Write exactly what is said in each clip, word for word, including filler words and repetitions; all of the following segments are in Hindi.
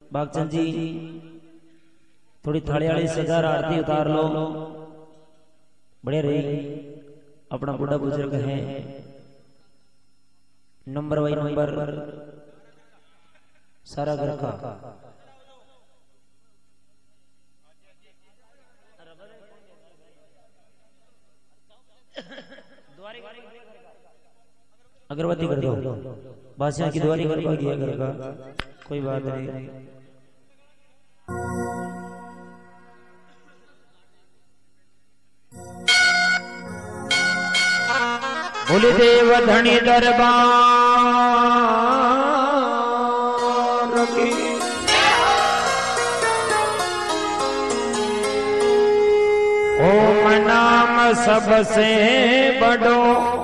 बागचंद जी थोड़ी थाली वाली सजा आरती उतार लो, बड़े रही। अपना बुढ़ा बुजुर्ग है, नंबर बाई नंबर सारा घर का। अगरबत्ती कर दो, बादशाह की दुआरी कर पाएगी घर का, कोई बात नहीं। बोले देव धनी दरबार की, ओम नाम सबसे बड़ो,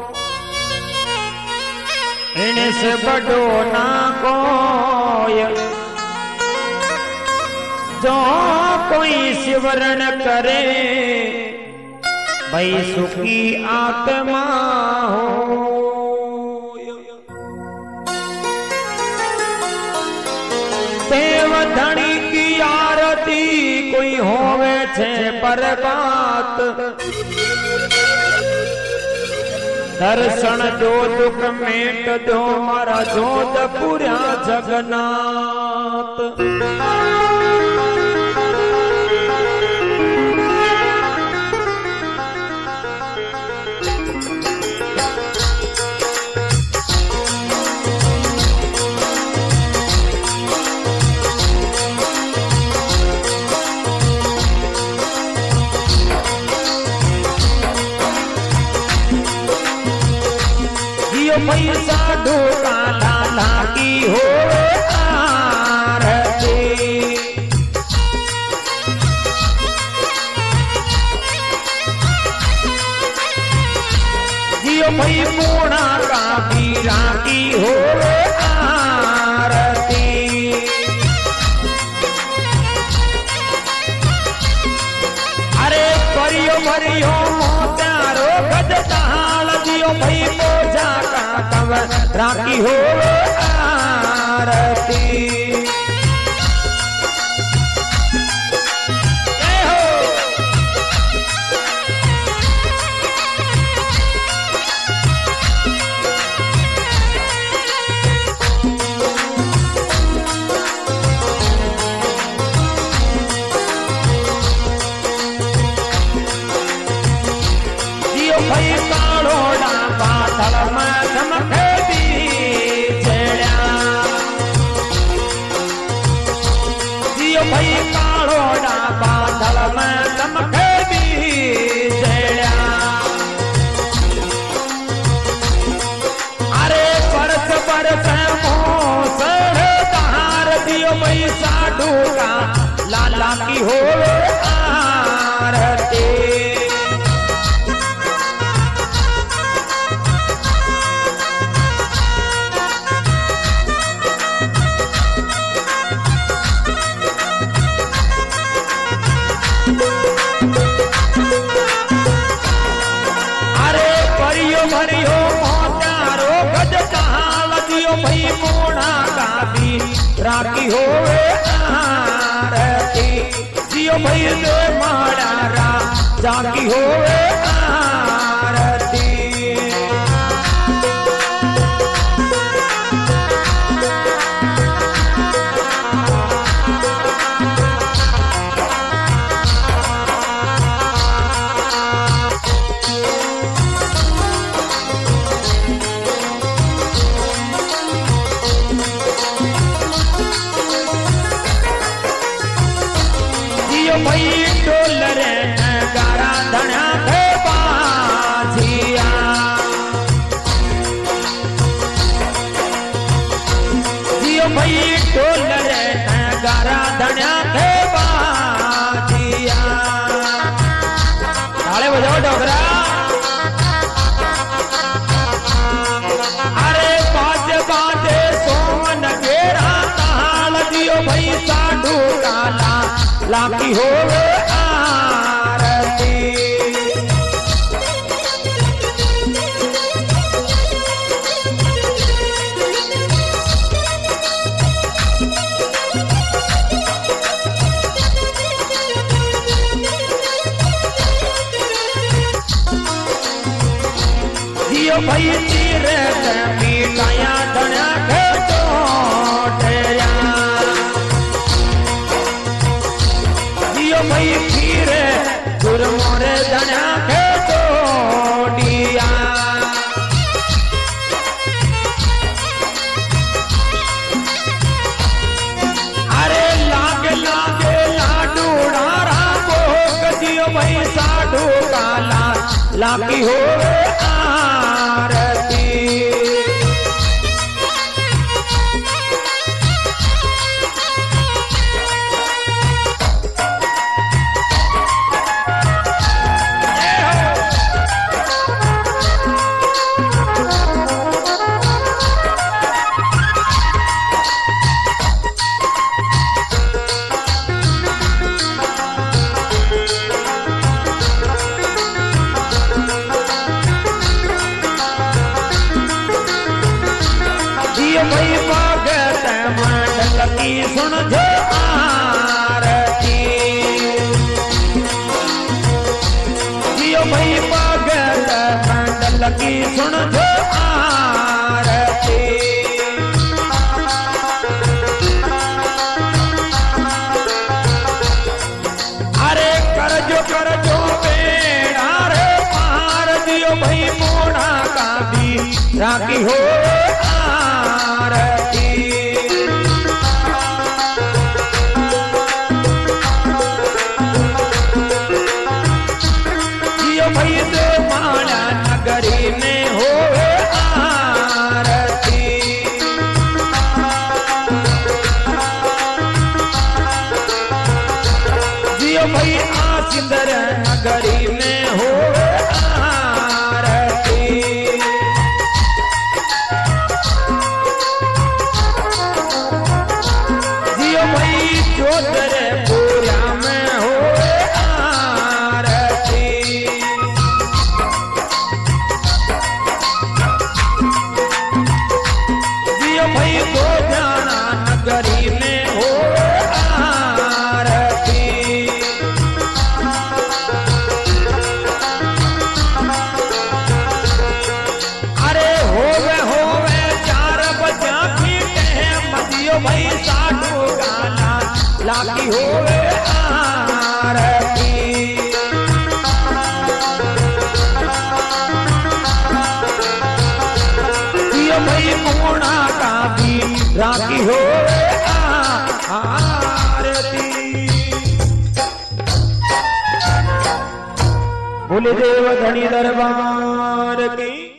इनसे बड़ो ना कोई, जो कोई सिमरन करे भाई सुखी आत्मा हो। देव धनी की आरती कोई होवे छे पर बात, दर्शन दो दुख मेट दो मारा जोधपुरा जगन्नाथ। पैसा ढोका लाला की हो आरती, जियो भाई पूर्णा का वीरा की हो आरती। अरे करियो मरियो मोत्यारो गज कहाल, जियो भाई पूजा का तब राखी हो आरती। जियो भाई कालोड़ा बादल में चमके दी छेड़ा, जियो भाई कालोड़ा बादल में चमके दी छेड़ा। अरे बरस बरस मोसर धार, दियो भाई साधु का लाला की हो आरती। भरियो मोत्यारो गज कहाल, दियो भाई मोड़ा का भी राखी होवे आरती। जियो भाई दे माड़ा रा जाकी होवे आरती। भाई डोलर गारा धना थे बाजिया, जियो भाई डोलर गारा धना थे बाजिया। ताले बजाओ डोगरा। अरे बाज बाजे सोन घेरा ताल, दियो भाई साधु काला लाकी हो आरती। भाई तीर मिठाया धनिया के तोड़िया जियो भाई खीर गुरमोरे धनिया के तोड़िया अरे लागे लागे लाडू डारा भोग जियो भाई साधु काला लागी हो आरती भाई भगत मंडल की सुन जो आरती जियो भाई भगत मंडल की सुन जो आरती अरे कर जो कर जो बेड़ा रे पार दियो भाई मोड़ा का भी राखी हो भाई दो माला नगरी में हो आरती जियो भाई आसिंदर नगरी में हो आरती जियो भाई चौधर पूरा में हो नगरी में हो आरती अरे होवे होवे चार बजा पीटे मदियो भाई साधु गाना लागी होवे आरती दियो भाई मोड़ा का भी राखी हो आरती बोले देव धनी दरबार की।